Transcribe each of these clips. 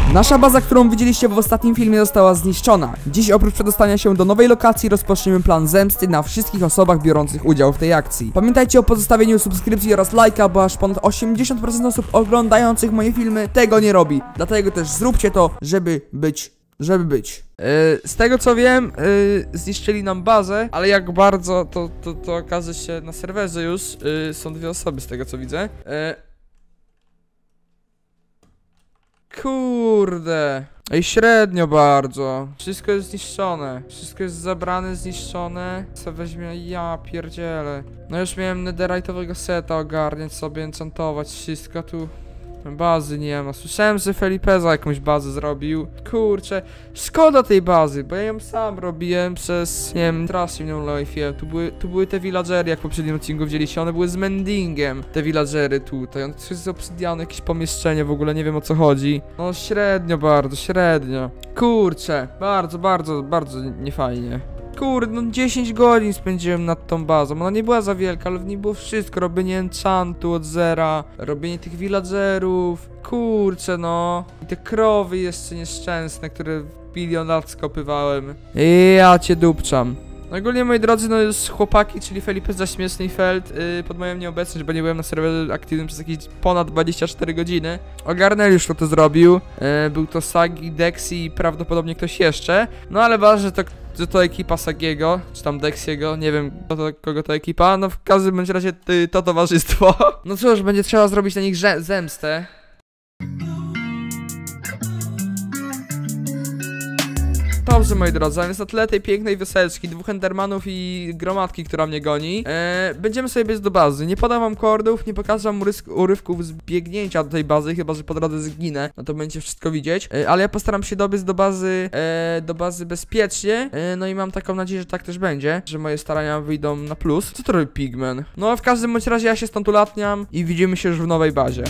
Nasza baza, którą widzieliście w ostatnim filmie, została zniszczona. Dziś oprócz przedostania się do nowej lokacji rozpoczniemy plan zemsty na wszystkich osobach biorących udział w tej akcji. Pamiętajcie o pozostawieniu subskrypcji oraz lajka, bo aż ponad 80% osób oglądających moje filmy tego nie robi. Dlatego też zróbcie to, żeby być. Z tego co wiem, zniszczyli nam bazę, ale jak bardzo, to okaże się na serwerze już. Są dwie osoby z tego co widzę. Kurde. Ej, średnio bardzo. Wszystko jest zniszczone. Wszystko jest zabrane, zniszczone. Co weźmie? Ja pierdzielę. No już miałem netherite'owego seta ogarniać sobie, enchantować wszystko tu. Bazy nie ma. Słyszałem, że Felipeza jakąś bazę zrobił. Kurczę, szkoda tej bazy, bo ja ją sam robiłem przez, nie wiem, Trust Me No Life. Tu były te villagery, jak w poprzednim odcinku widzieliście. One były z mendingiem, te villagery tutaj. One to jest z obsydianu, jakieś pomieszczenie, w ogóle nie wiem o co chodzi. No średnio bardzo, średnio. Kurczę, bardzo niefajnie. Kurde, no 10 godzin spędziłem nad tą bazą. Ona nie była za wielka, ale w niej było wszystko. Robienie enchantu od zera, robienie tych villagerów. Kurczę, no. I te krowy jeszcze nieszczęsne, które bilion lat skopywałem. Ja cię dupczam. Ogólnie, moi drodzy, no już chłopaki, czyli Felipe za śmieszny i Feld, pod moją nieobecność, bo nie byłem na serwerze aktywnym przez jakieś ponad 24 godziny. Ogarnęli już kto to zrobił. Był to Sagi, Dexy i prawdopodobnie ktoś jeszcze. No ale ważne, że to ekipa Sagiego, czy tam Dexiego, nie wiem kogo to ekipa. No w każdym bądź razie to towarzystwo. No cóż, będzie trzeba zrobić na nich zemstę. Dobrze, moi drodzy, a więc na tle tej pięknej wioselczki, dwóch endermanów i gromadki, która mnie goni, będziemy sobie biec do bazy. Nie podam wam kordów, nie pokażę wam urywków z biegnięcia do tej bazy, chyba że po drodze zginę, no to będziecie wszystko widzieć, ale ja postaram się dobiec do bazy bezpiecznie, no i mam taką nadzieję, że tak też będzie, że moje starania wyjdą na plus. Co to robi Pigman? No w każdym bądź razie ja się stąd ulatniam i widzimy się już w nowej bazie.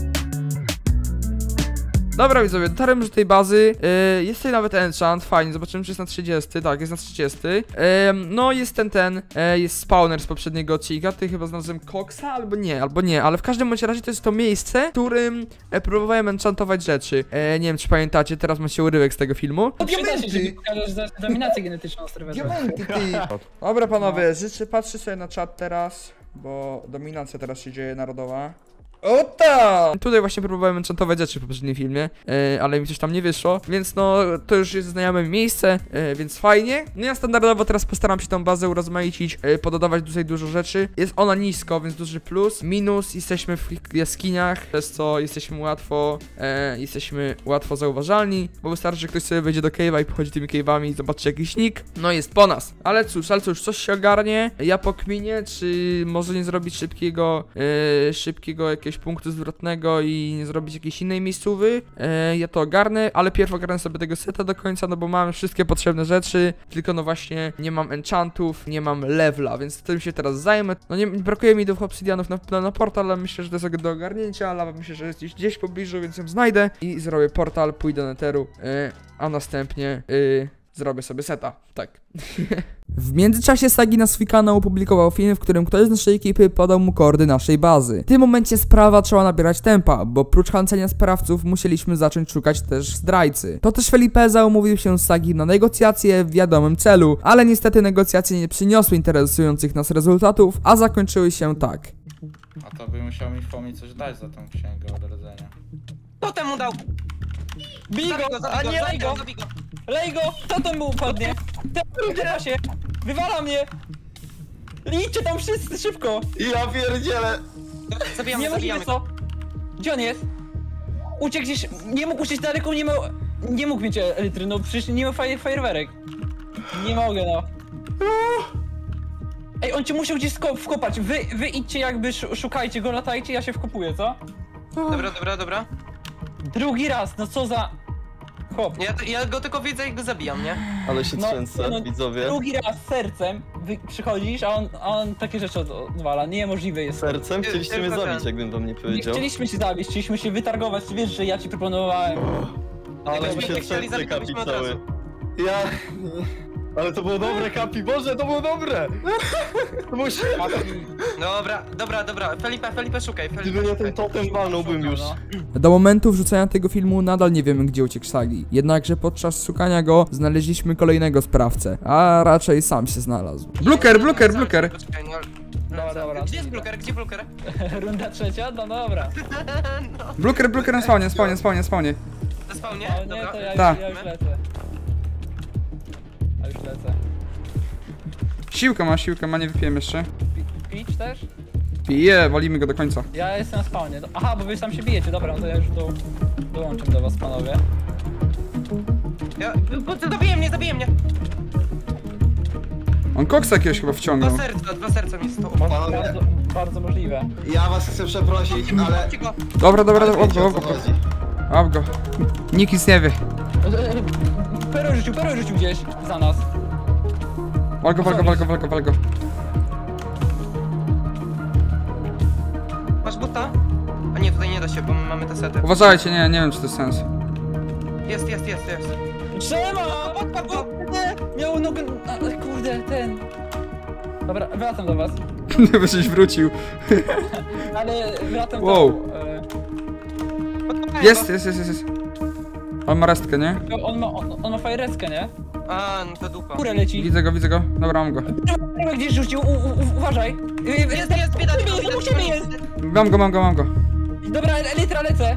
Dobra widzowie, dotarłem już do tej bazy, jest tutaj nawet enchant, fajnie, zobaczymy czy jest na 30, tak, jest na 30. No jest jest spawner z poprzedniego odcinka, tutaj chyba znalazłem koksa, albo nie, ale w każdym bądź razie to jest to miejsce, w którym próbowałem enchantować rzeczy. Nie wiem czy pamiętacie, teraz macie urywek z tego filmu. Diamenty! Dominację genetyczną na serwerze. Diamenty, ty! Dobra panowie, patrzę sobie na czat teraz, bo dominacja teraz się dzieje narodowa. O tak! Tutaj właśnie próbowałem enchantować rzeczy w poprzednim filmie, ale mi coś tam nie wyszło, więc no to już jest znajome miejsce, więc fajnie. No ja standardowo teraz postaram się tą bazę urozmaicić, pododawać tutaj dużo rzeczy. Jest ona nisko, więc duży plus. Minus, jesteśmy w jaskiniach, przez co jesteśmy łatwo zauważalni, bo wystarczy, że ktoś sobie wejdzie do cave'a i pochodzi tymi cave'ami i zobaczy jakiś nick. No jest po nas. Ale cóż, coś się ogarnie. Ja pokminię, czy może nie zrobić szybkiego jakiegoś punktu zwrotnego i nie zrobić jakiejś innej miejscówy. Ja to ogarnę, ale pierw ogarnę sobie tego seta do końca, no bo mam wszystkie potrzebne rzeczy, tylko no właśnie nie mam enchantów, nie mam levela, więc tym się teraz zajmę. No nie brakuje mi 2 obsydianów na portal, ale myślę, że to jest do ogarnięcia, ale myślę, że jest gdzieś w pobliżu, więc ją znajdę i zrobię portal, pójdę do netheru, a następnie zrobię sobie seta, tak. W międzyczasie Sagi na swój kanał opublikował film, w którym ktoś z naszej ekipy podał mu kordy naszej bazy. W tym momencie sprawa zaczęła nabierać tempa, bo prócz chęcenia sprawców musieliśmy zacząć szukać też zdrajcy. To też Felipeza umówił się z Sagi na negocjacje w wiadomym celu, ale niestety negocjacje nie przyniosły interesujących nas rezultatów, a zakończyły się tak. A to by musiał mi coś dać za tą księgę odrodzenia. Kto temu dał? Bij go, a nie lej go! Lej go! Co tam mu upadnie? Teraz się! Wywala mnie! Idźcie tam wszyscy szybko! Ja pierdzielę! Nie możemy co? Gdzie on jest? Uciekł gdzieś, nie mógł uciec daleko, nie mógł mieć elitry, no przecież nie ma fajerwerek. Nie mogę no. Ej, on cię musiał gdzieś wkopać, wy idźcie jakby, szukajcie go, latajcie, ja się wkopuję, co? Dobra. Drugi raz, no co za... Chłop. Ja go tylko widzę i go zabijam, nie? Ale się trzęsę, widzowie. Drugi raz sercem przychodzisz, a on takie rzeczy odwala, niemożliwe jest. Sercem? Chcieliście mnie zabić, jakbym wam nie powiedział. Nie chcieliśmy się zabić, chcieliśmy się wytargować, wiesz, że ja ci proponowałem. Ale mi się trzęsę kapit cały. Ale to było dobre, Kapi, Boże, to było dobre! To było świetne! Dobra. Felipe, szukaj, Gdyby nie ten totem walnąłbym już. Do momentu wrzucenia tego filmu nadal nie wiemy, gdzie uciekł Sagi. Jednakże podczas szukania go znaleźliśmy kolejnego sprawcę, a raczej sam się znalazł. Bluker! Poczekaj, no. Dobra. Gdzie jest Bluker? Runda trzecia? No dobra. Bluker na spawnie. Na spawnie? No nie, Dobra. to ja Tak. już lecę. Ja już lecę. Siłkę ma, nie wypiłem jeszcze. Pić też? Pije, walimy go do końca. Ja jestem na spawnie. Aha, bo wy sam się bijecie, dobra, no to ja już dołączę do was, panowie. Zabije mnie! On koksa jakiegoś chyba wciągnął. Dwa serca mi sto. Bardzo możliwe. Ja was chcę przeprosić, ale... Dobra, Wiecie, o co łap go. chodzi. Łap go. Nikt nic nie wie. Perły rzucił gdzieś za nas. Wal go. Masz buta? A nie, tutaj nie da się, bo my mamy te sety. Uważajcie, nie wiem czy to jest sens. Jest. Trzyma! Miał nogę... Kurde, ten... Dobra, wracam do was. By żeś wrócił. Ale wracam Wow. do... Jest. On ma restkę, nie? On ma fajereckę, nie? A, no to dupa. Kurę leci. Widzę go. Dobra, mam go. Perłę gdzieś rzucił, uważaj. Jest, bieda, U ciebie jest. Mam go. Dobra, litra lecę.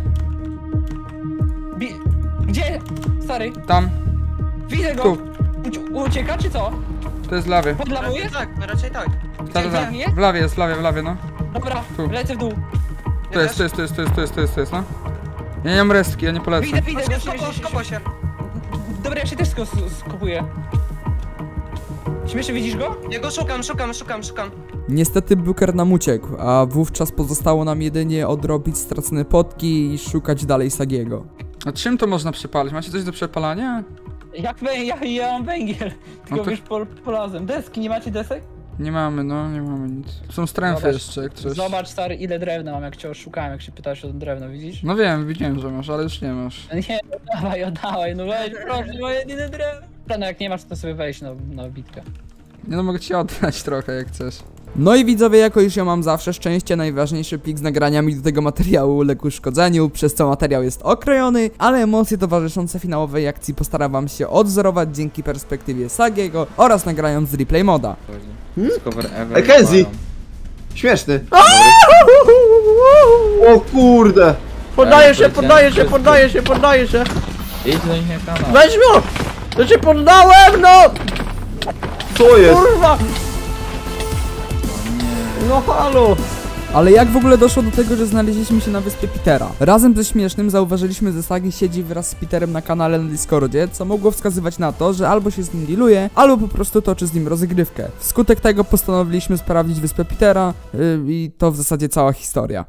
Gdzie? Stary, Tam. widzę go. Tu. Ucieka czy co? To jest lawy. Pod lawą jest? Tak, raczej tak. Ta. jest? W lawie jest, no. Dobra, Tu. lecę w dół. To jest, no. Ja nie mam restki, ja nie polecę. Widzę, Skopo się. Dobra, ja się też skopuję. Śmiesznie, widzisz go? Ja go szukam. Niestety Bluker nam uciekł, a wówczas pozostało nam jedynie odrobić stracone potki i szukać dalej Sagiego. A czym to można przepalić? Macie coś do przepalania? Ja mam węgiel. Tylko No to- wiesz, polazem. Deski, nie macie desek? Nie mamy nic. Są stręfy Zobacz, jeszcze, jak coś. Zobacz, stary, ile drewna mam, jak cię oszukałem, jak się pytałeś o to drewno, widzisz? No wiem, widziałem, że masz, ale już nie masz. Nie, oddawaj, no weź, proszę, moje jedyne drewno. No jak nie masz, to sobie wejdź na bitkę. Nie no, mogę ci oddać trochę, jak chcesz. No i widzowie, jako już ja mam zawsze szczęście, najważniejszy plik z nagraniami do tego materiału uległ uszkodzeniu, przez co materiał jest okrojony, ale emocje towarzyszące finałowej akcji postaram wam się odzorować dzięki perspektywie Sagiego oraz nagrając z replay moda. Ej, Kenzie! Śmieszny. O kurde! Poddaję się! Idź do nich na kanał. Weź go! Ja się poddałem, no! Co jest? Kurwa! No halo! Ale jak w ogóle doszło do tego, że znaleźliśmy się na wyspie Petera? Razem ze Śmiesznym zauważyliśmy, że Sagi siedzi wraz z Peterem na kanale na Discordzie, co mogło wskazywać na to, że albo się z nim dealuje, albo po prostu toczy z nim rozgrywkę. Wskutek tego postanowiliśmy sprawdzić wyspę Petera i to w zasadzie cała historia.